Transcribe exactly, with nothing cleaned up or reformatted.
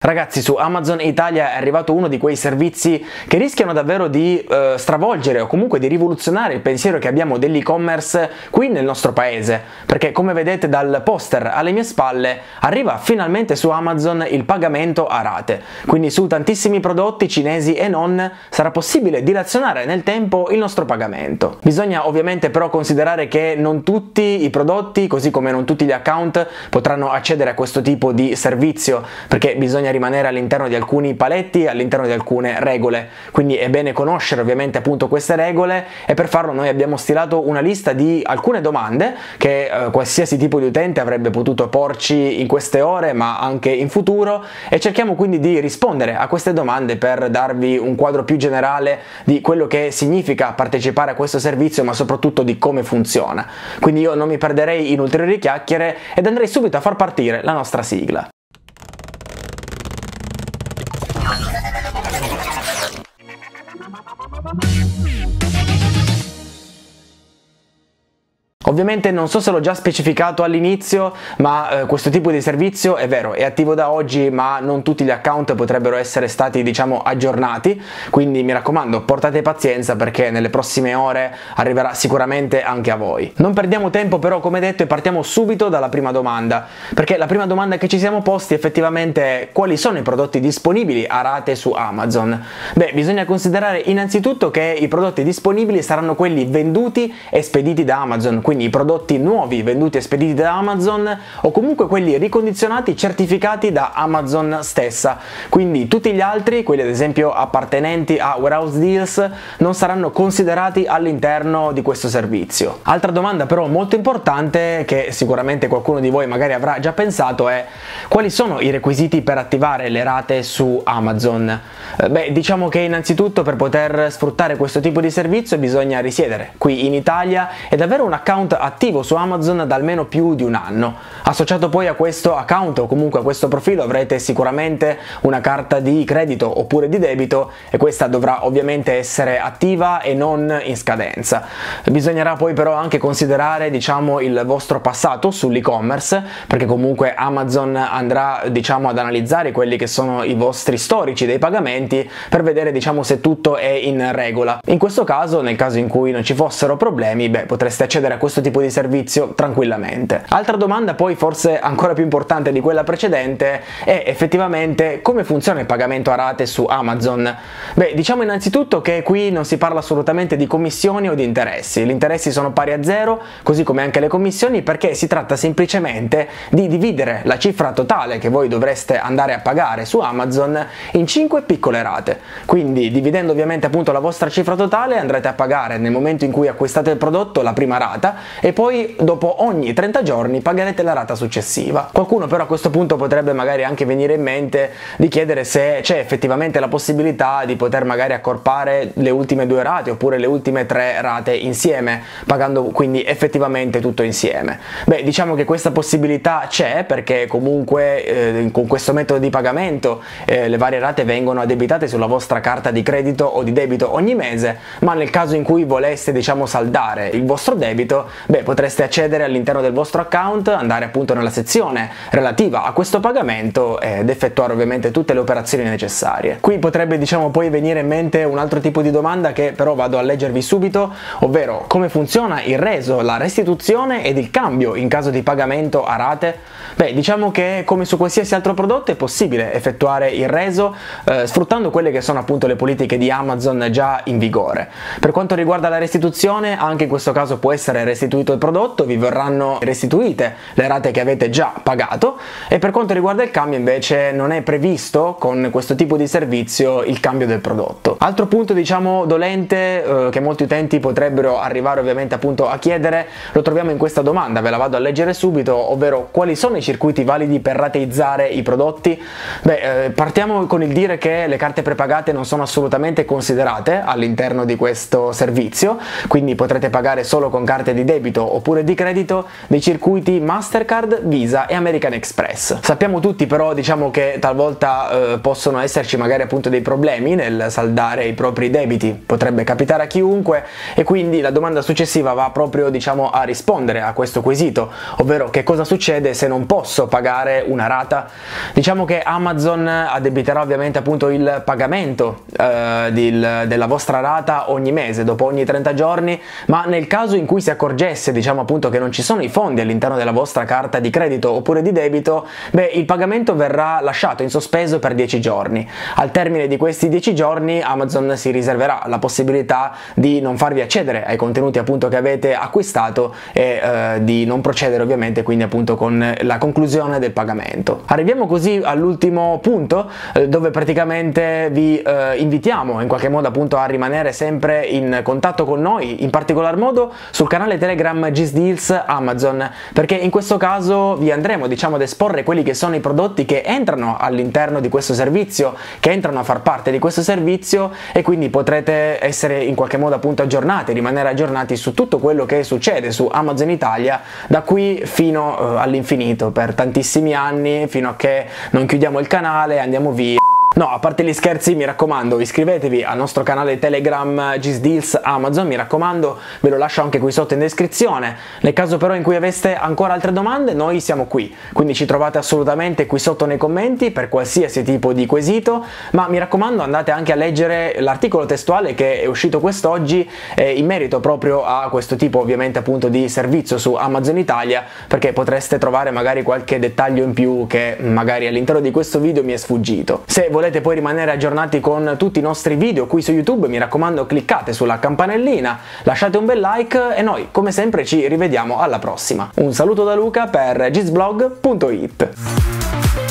Ragazzi, su Amazon Italia è arrivato uno di quei servizi che rischiano davvero di eh, stravolgere o comunque di rivoluzionare il pensiero che abbiamo dell'e-commerce qui nel nostro paese, perché come vedete dal poster alle mie spalle arriva finalmente su Amazon il pagamento a rate, quindi su tantissimi prodotti cinesi e non sarà possibile dilazionare nel tempo il nostro pagamento. Bisogna ovviamente però considerare che non tutti i prodotti, così come non tutti gli account, potranno accedere a questo tipo di servizio, perché bisogna rimanere all'interno di alcuni paletti, all'interno di alcune regole, quindi è bene conoscere ovviamente appunto queste regole, e per farlo noi abbiamo stilato una lista di alcune domande che eh, qualsiasi tipo di utente avrebbe potuto porci in queste ore ma anche in futuro, e cerchiamo quindi di rispondere a queste domande per darvi un quadro più generale di quello che significa partecipare a questo servizio, ma soprattutto di come funziona. Quindi io non mi perderei in ulteriori chiacchiere ed andrei subito a far partire la nostra sigla. Ovviamente non so se l'ho già specificato all'inizio, ma eh, questo tipo di servizio è vero, è attivo da oggi, ma non tutti gli account potrebbero essere stati, diciamo, aggiornati, quindi mi raccomando, portate pazienza perché nelle prossime ore arriverà sicuramente anche a voi. Non perdiamo tempo però, come detto, e partiamo subito dalla prima domanda, perché la prima domanda che ci siamo posti effettivamente è: quali sono i prodotti disponibili a rate su Amazon? Beh, bisogna considerare innanzitutto che i prodotti disponibili saranno quelli venduti e spediti da Amazon, quindi i prodotti nuovi venduti e spediti da Amazon, o comunque quelli ricondizionati certificati da Amazon stessa. Quindi tutti gli altri, quelli ad esempio appartenenti a Warehouse Deals, non saranno considerati all'interno di questo servizio. Altra domanda però molto importante, che sicuramente qualcuno di voi magari avrà già pensato, è: quali sono i requisiti per attivare le rate su Amazon? Beh, diciamo che innanzitutto per poter sfruttare questo tipo di servizio bisogna risiedere qui in Italia ed avere un account attivo su Amazon da almeno più di un anno. Associato poi a questo account o comunque a questo profilo avrete sicuramente una carta di credito oppure di debito, e questa dovrà ovviamente essere attiva e non in scadenza. Bisognerà poi però anche considerare, diciamo, il vostro passato sull'e-commerce, perché comunque Amazon andrà, diciamo, ad analizzare quelli che sono i vostri storici dei pagamenti per vedere, diciamo, se tutto è in regola. In questo caso, nel caso in cui non ci fossero problemi, beh, potreste accedere a questo tipo di servizio tranquillamente. Altra domanda, poi forse ancora più importante di quella precedente, è effettivamente come funziona il pagamento a rate su Amazon. Beh, diciamo innanzitutto che qui non si parla assolutamente di commissioni o di interessi. Gli interessi sono pari a zero, così come anche le commissioni, perché si tratta semplicemente di dividere la cifra totale che voi dovreste andare a pagare su Amazon in cinque piccole rate. Quindi dividendo ovviamente appunto la vostra cifra totale, andrete a pagare nel momento in cui acquistate il prodotto la prima rata, e poi dopo ogni trenta giorni pagherete la rata successiva. Qualcuno però a questo punto potrebbe magari anche venire in mente di chiedere se c'è effettivamente la possibilità di poter magari accorpare le ultime due rate oppure le ultime tre rate insieme, pagando quindi effettivamente tutto insieme. Beh, diciamo che questa possibilità c'è, perché comunque eh, con questo metodo di pagamento eh, le varie rate vengono addebitate sulla vostra carta di credito o di debito ogni mese, ma nel caso in cui voleste, diciamo, saldare il vostro debito, beh, potreste accedere all'interno del vostro account, andare appunto nella sezione relativa a questo pagamento ed effettuare ovviamente tutte le operazioni necessarie. Qui potrebbe, diciamo, poi venire in mente un altro tipo di domanda che però vado a leggervi subito, ovvero: come funziona il reso, la restituzione ed il cambio in caso di pagamento a rate? Beh, diciamo che come su qualsiasi altro prodotto è possibile effettuare il reso eh, sfruttando quelle che sono appunto le politiche di Amazon già in vigore. Per quanto riguarda la restituzione, anche in questo caso può essere restituito il prodotto, vi verranno restituite le rate che avete già pagato, e per quanto riguarda il cambio invece non è previsto con questo tipo di servizio il cambio del prodotto. Altro punto, diciamo, dolente eh, che molti utenti potrebbero arrivare ovviamente appunto a chiedere, lo troviamo in questa domanda, ve la vado a leggere subito, ovvero: quali sono i circuiti validi per rateizzare i prodotti? Beh, eh, partiamo con il dire che le carte prepagate non sono assolutamente considerate all'interno di questo servizio, quindi potrete pagare solo con carte di debito oppure di credito dei circuiti Mastercard, Visa e American Express. Sappiamo tutti però, diciamo, che talvolta eh, possono esserci magari appunto dei problemi nel saldare i propri debiti, potrebbe capitare a chiunque, e quindi la domanda successiva va proprio, diciamo, a rispondere a questo quesito, ovvero: che cosa succede se non posso pagare una rata. Diciamo che Amazon addebiterà ovviamente appunto il pagamento eh, del, della vostra rata ogni mese, dopo ogni trenta giorni, ma nel caso in cui si accorgesse, diciamo appunto, che non ci sono i fondi all'interno della vostra carta di credito oppure di debito, beh, il pagamento verrà lasciato in sospeso per dieci giorni. Al termine di questi dieci giorni Amazon si riserverà la possibilità di non farvi accedere ai contenuti appunto che avete acquistato e eh, di non procedere ovviamente quindi appunto con la conclusione del pagamento. Arriviamo così all'ultimo punto eh, dove praticamente vi eh, invitiamo in qualche modo appunto a rimanere sempre in contatto con noi, in particolar modo sul canale Telegram Gist Deals Amazon, perché in questo caso vi andremo diciamo ad esporre quelli che sono i prodotti che entrano all'interno di questo servizio, che entrano a far parte di questo servizio, e quindi potrete essere in qualche modo appunto aggiornati, rimanere aggiornati su tutto quello che succede su Amazon Italia da qui fino uh, all'infinito, per tantissimi anni, fino a che non chiudiamo il canale e andiamo via. No, a parte gli scherzi, mi raccomando, iscrivetevi al nostro canale Telegram Gist Deals Amazon, mi raccomando, ve lo lascio anche qui sotto in descrizione. Nel caso però in cui aveste ancora altre domande, noi siamo qui, quindi ci trovate assolutamente qui sotto nei commenti per qualsiasi tipo di quesito, ma mi raccomando andate anche a leggere l'articolo testuale che è uscito quest'oggi eh, in merito proprio a questo tipo ovviamente appunto di servizio su Amazon Italia, perché potreste trovare magari qualche dettaglio in più che magari all'interno di questo video mi è sfuggito. Se volete poi rimanere aggiornati con tutti i nostri video qui su YouTube, mi raccomando cliccate sulla campanellina, lasciate un bel like e noi come sempre ci rivediamo alla prossima. Un saluto da Luca per gistblog punto it.